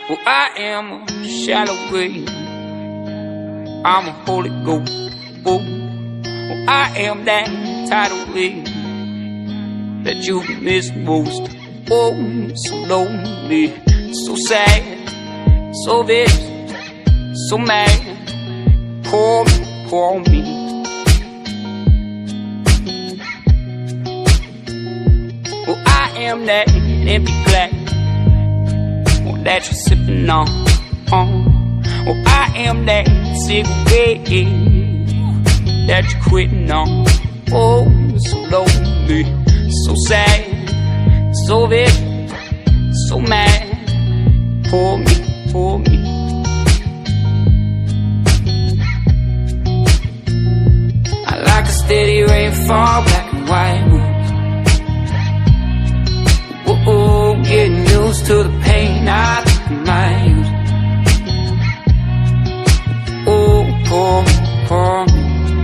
Well, I am a shallow grave. I'm a Holy Ghost. Oh, well, I am that tidal wave that you miss most. Oh, so lonely, so sad, so vicious, so mad. Pour me, pour me. Well, I am that empty glass that you're sipping on. Well, I am that cigarette that you're quitting on. Oh, so lonely, so sad, so vicious, so mad. Pour me, pour me. I like a steady rainfall, black and white moons. Whoa, getting used to the pain I think I might use. Oh, pour me, pour me.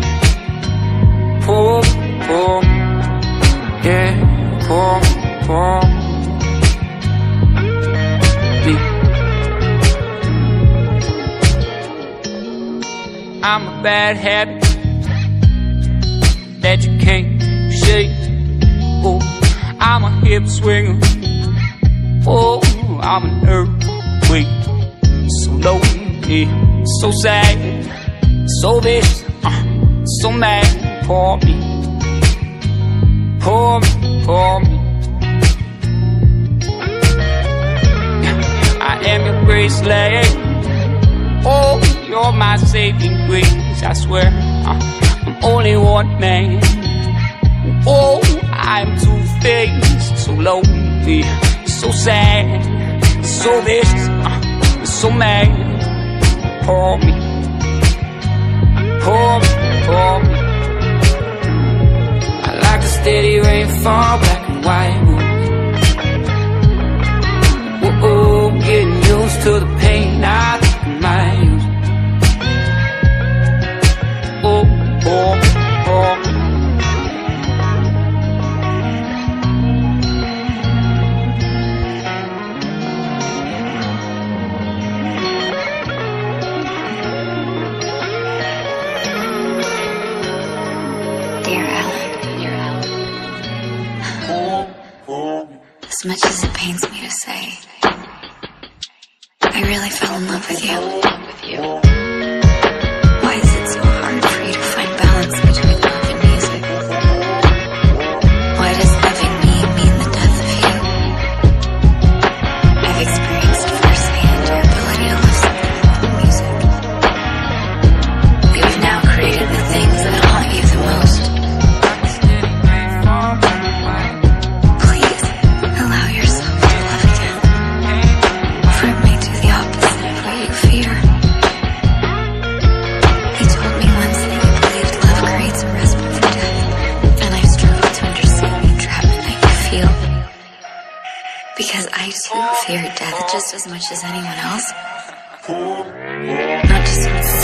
Pour me, pour me. Yeah, pour me, pour me. I'm a bad habit that you can't shake. Oh, I'm a hip swinger. Oh, I'm an earthquake. So lonely, so sad, so vicious, so mad. Pour me, pour me, pour me. I am your graceland. Oh, you're my saving grace. I swear, I'm only one man. Oh, I'm two-faced, so lonely, so sad, so vicious, so mad. Pour me, pour me, pour me. I like a steady rainfall, black and white moons. Whoa, getting used to the pain I think I might use. Oh, pour me, pour me. As much as it pains me to say, I really fell in love with you. Why is it so hard for you to find balance between love and music? Why does loving me mean the death of you? I've experienced firsthand your ability to love something called music. You've now created the things that haunt you the most. Because I too fear death just as much as anyone else. Not just